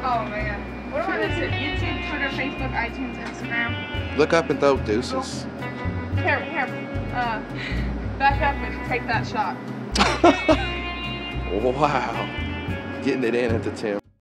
Oh man. What do I listen? YouTube, Twitter, Facebook, iTunes, Instagram. Look up and throw deuces. Here. Back up and take that shot. Wow. Getting it in at the 10.